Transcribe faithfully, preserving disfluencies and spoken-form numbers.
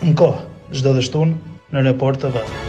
Në kohë, çdo dhe shtunë në Report T V.